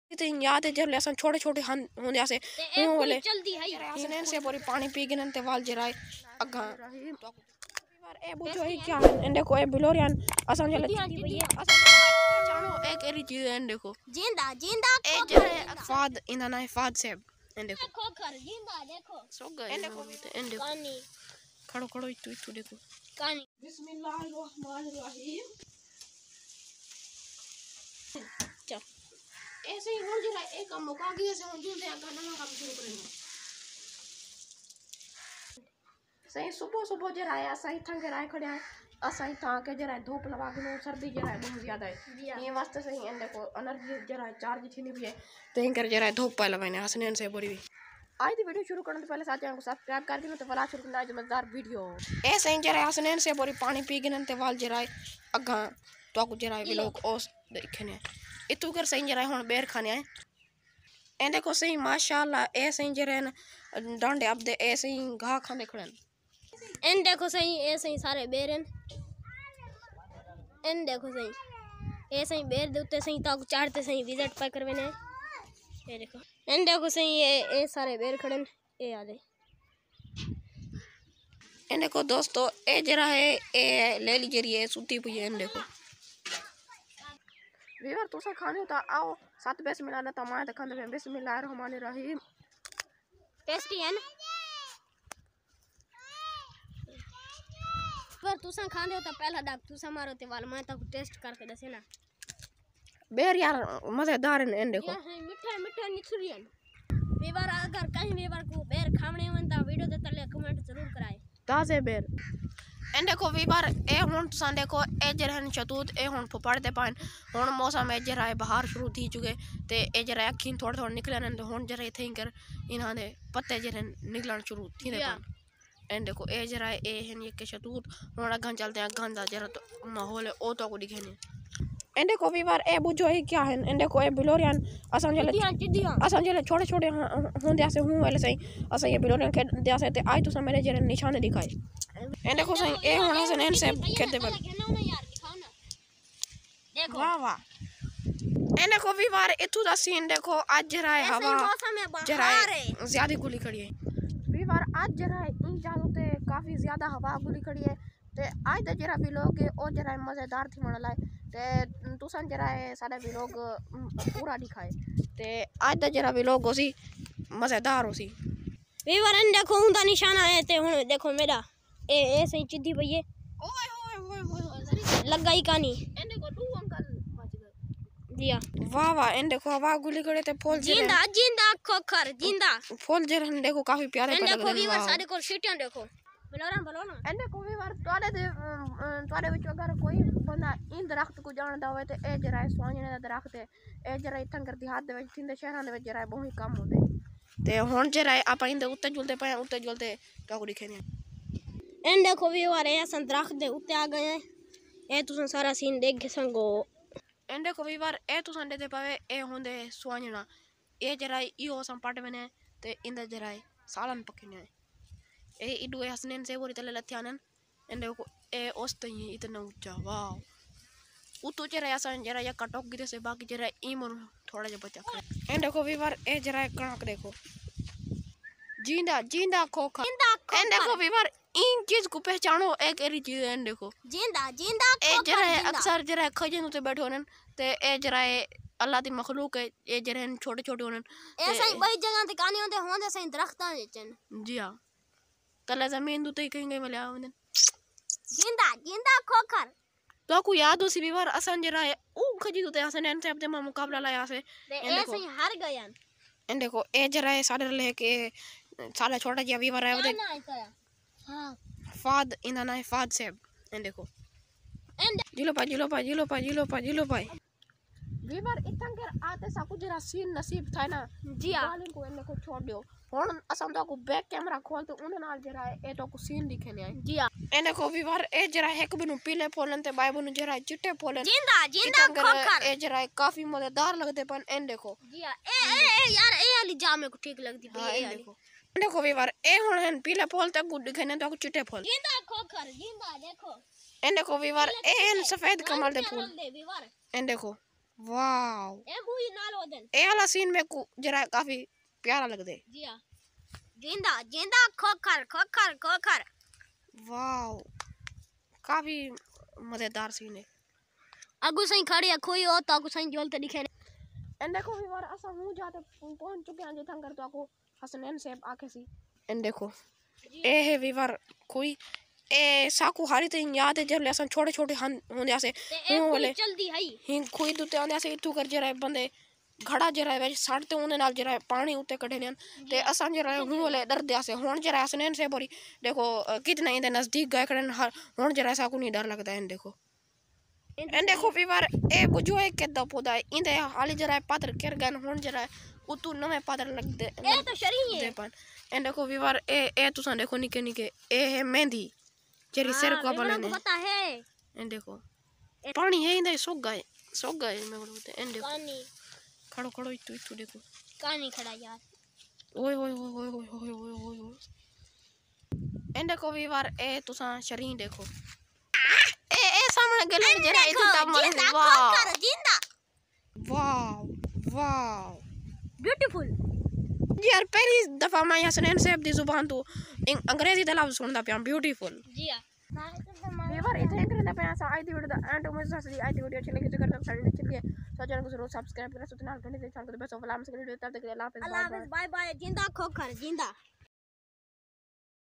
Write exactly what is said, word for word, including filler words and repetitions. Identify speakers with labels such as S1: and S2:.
S1: तो याद है जब असन छोटे छोटे होंदे से हूं वाले जल्दी है हसनैन से पूरी पानी पी गिनन ते वाल जराय अगा बार ए बुझो ही क्या है एंड देखो ए बिलोरियन असन जले असन जानो एक एरी चीज एंड देखो
S2: जिंदा जिंदा
S1: ए जरे फाद इन ना फाद से एंड देखो
S2: खोखर जिंदा देखो
S1: सो गए एंड देखो एंड देखो
S2: कहानी
S1: खड़ो खड़ो इतु इतु देखो
S2: कहानी
S1: बिस्मिल्लाहिर्रहमानिर्रहीम चल ऐसे ही हो जरा एक काम मौका गया से हम जुलते हैं गाना काम शुरू करेंगे सही सुबह सुबह जरा आया सही थंग राय खड़े हैं असही था के जरा धूप लगा के सर्दी जरा बहुत ज्यादा है ये वास्ते सही एंड देखो एनर्जी जरा चार्ज थी भी है तो इन कर जरा धूप पे लगाने हसनैन से बड़ी आज दी वीडियो शुरू करने से पहले साथ चैनल को सब्सक्राइब कर देना तो वाला शुरू करना है मजेदार वीडियो ऐसे ही जरा हसनैन से बड़ी पानी पी गिनन ते वाल जरा अगा तो को जरा भी लोग ओस देखने इतु कर सही जरा हुन बेर खाने आए एंड देखो सही माशाल्लाह ऐसे ही जरा डांडे अब दे ऐसे ही घा खाने खड़न
S2: एंड देखो सही ऐसे ही सारे बेरन एंड देखो सही ऐसे ही बेर दे उत्ते सही ताको चाड़ते सही विजिट पर करवेने ये देखो एंड देखो सही ये ए सारे बेर खड़न ए आ दे
S1: एंड देखो दोस्तों ए जरा है ए ले लीजिए ये सूती हुई है एंड देखो वीवर तुसा खाने होता आओ सात बिस्मिल्लाह ना तमाम तक खाने बिस्मिल्लाहिर्रहमानिर्रहीम
S2: टेस्टी है ना पर तुसा खाने होता पहला डाक तुसा मारो ते वाल मैं तक टेस्ट करके दसे ना
S1: बेर यार मजेदार है एंड देखो
S2: ये मीठा मीठा निचुरियन वीवर अगर कहीं वीवर को बेर खावणे वन ता वीडियो दे तले कमेंट जरूर कराए
S1: ताजे बेर एंड देखो वीवर ए हुन तुसा देखो ए जरहन शतूत ए हुन फपड़ते पान हुन मौसम ए जरा बाहर शुरू थी चुके ते ए जरा अखीन थोड़ा थोड़ा निकलन तो हुन जरा थे कर इना दे पत्ते जरहन निकलन शुरू थी दे पान एंड देखो ए जरा ए हन ये के शतूत हुन अगन चलते अगन दा जरा तो माहौल है ओ तो को दिखने एंड देखो वीवर ए बुझो ही क्या है एंड देखो ए बिलोरियन असन जले असन जले छोटे छोटे होंदे से हूं वाले सही असन ये बिलोरियन के दे से ते आज तो मेरे जरे निशाने दिखाए एंड देखो सही ए होना से नैन से खेते पर
S2: देखो
S1: वाह वाह एंड देखो वीवर इतु दा सीन देखो आज जरा हवा जरा ज्यादा गुली खड़ी है वीवर आज जरा इन जादू ते काफी ज्यादा हवा गुली खड़ी है ते आज दा जरा भी लोग ओ जरा मजेदार थी मन लाए ते तुसन जरा साडा भी लोग पूरा दिखाए ते आज दा जरा भी लोग ओसी मजेदार ओसी
S2: वीवर एंड देखो उनका निशाना है ते हुन देखो मेरा ए ए सही चिद्दी भई है
S1: ओए ओए ओए
S2: लग गई कहानी
S1: एंड देखो दो अंकल बच गए
S2: दिया
S1: वाह वाह एंड देखो हवा गुली खड़े ते फूल
S2: जिंदा जिंदा खोखर जिंदा
S1: फूल जरन देखो काफी प्यारे
S2: एंड
S1: लग
S2: देखो
S1: रहे
S2: वीवर सारे को सीटियां देखो बोलो ना बोलो ना
S1: एंड देखो वीवर तोड़े दे तोड़े विच अगर कोई बंदा इन दरख्त को जानदा होवे ते ए जरा सोहणे दा दरख्त है ए जरा इथं कर देहात दे विच थिंदे शहरां दे विच जरा बहुत ही कम होंदे ते हुन जरा आप इंदे उत्ते जुलते पे उत्ते जुलते क्या को दिखे नहीं
S2: एंड देखो वीवर ए सन दरख्त दे उत्ते आ गए ए तुसन सारा सीन देख संगो
S1: एंड देखो वीवर ए तुसन दे पावे ए होंदे सोहणा ए जरा इयो संपाट बने ते इंदे जरा सालन पकने ए इडो हसनैन से बोरी तले लथ्यानन एंड देखो ए ओस्त ही इतना ऊंचा वाह उतो जरा असन जरा या कटोक गिरे से बाकी जरा इमन थोड़ा जे बचा कर एंड देखो वीवर ए जरा कणक देखो जिंदा जिंदा खोखा एंड देखो वीवर इन चीज को पहचानो एक एरी चीज एंड देखो
S2: जिंदा जिंदा
S1: ए जरा अक्सर जरा खजन उते बैठे होनन ते ए जरा अल्लाह दी मखलूक है ए जरा छोटे छोटे होनन
S2: ऐसा ही बड़ी जगह ते कहानी होंदे होंदे सही दरख्तां विचन
S1: जी हां तले जमीन दुते कहीं गए मिले आवने
S2: जिंदा जिंदा खोखर
S1: तो को याद उसी वीवर असन जरा ऊ खजी दुते हसनैन से अपने मुकाबला लाया से
S2: ऐसे ही हार गयन
S1: एंड देखो ए जरा साडे ले के साला छोटा जी वीवर है वो
S2: हां
S1: फाद इन ना फाद से एंड देखो
S2: एंड
S1: जिलो पा जिलो पा जिलो पा जिलो पा जिलो पा वीवर इतन कर आते सा कुछ जरा सीन नसीब था ना
S2: जी हां
S1: वाले को इनने को छोड़ दियो हुन असम तो को बैक कैमरा खोल तो उन नाल जरा ए तो को सीन दिखे ने
S2: जी हां
S1: एने को वीवर ए जरा एक बिनु पीले फोलन ते बाय बिनु जरा चिट्टे फोलन
S2: जिंदा जिंदा खोखर
S1: ए जरा काफी मजेदार लगते पन एंड देखो
S2: जी हां ए ए यार ए वाली जामे को ठीक लगदी
S1: पे ए देखो देखो वीवर ए हुन पीले फोल तक गुड दिखे ने तो को चिट्टे फोल
S2: जिंदा खोखर जिंदा देखो
S1: एंड देखो वीवर ए सफेद कमल दे फूल
S2: वीवर
S1: एंड देखो वाओ
S2: ए मूवी नाल वदन
S1: ए वाला सीन में को जरा काफी प्यारा लग दे।
S2: जी हां जिंदा जिंदा खोखर खोखर खोखर
S1: वाओ काफी मजेदार सीन है।
S2: अगु सही खड़ी है कोई और तो अगु सही जोलते दिखे
S1: एंड देखो भी बार असा हूं जाते पहुंच चुके हैं जिथां कर तो को हसनैन से आके सी एंड देखो ए है वीवर कोई ए साकू हारी ते याद है जब असा छोटे छोटे होंदे से हूं वाले
S2: जल्दी है
S1: ही कोई दुते आंदे से इतू कर जरा बंदे घड़ा जरा वे सड़ते उन्हें नाल जरा पानी उते कढे ने ते असा जरा हूं वाले डर दे से हुन जरा हसनैन से बोरी देखो कितना इंदे नजदीक गए खड़े हुन जरा साकू नहीं डर लगता है। देखो एंड देखो वीवर ए बुझो एक के द पोदा इंदे हाली जरा पात्र कर गन हुन जरा उतू नवे पात्र लग दे
S2: ए तो शरी है
S1: दे पन एंड देखो वीवर ए ए तुसा देखो निके निके ए है मेहंदी जेरी सिर को बने ने
S2: पता है
S1: एंड देखो पानी है इंदे सोग गए सोग गए मैं बोलते एंड देखो
S2: कानी
S1: खड़ो खड़ो इतू इतू देखो
S2: कानी खड़ा यार
S1: ओए ओए ओए ओए ओए ओए ओए एंड देखो वीवर ए तुसा शरी देखो ए ए सामने गले जरा इतू तब मरे वाह
S2: जिंदा
S1: वाह वाह
S2: ब्यूटीफुल
S1: यार पहली दफा मैं हसनैन साहब दी जुबान तो अंग्रेजी दा लफ्ज सुनदा पिया ब्यूटीफुल
S2: जी हां
S1: वीवर इथे करना पे ऐसा आई दी वीडियो दा एंड उम्मीद है आई दी वीडियो अच्छी लगी तो कर साइड चलिए तो चैनल को जरूर सब्सक्राइब करें सुनना घंटे से चैनल को बेस्ट ऑफ लक से वीडियो तब तक के लिए अल्लाह हाफिज़
S2: अल्लाह हाफिज़ बाय बाय जिंदा खोखर जिंदा।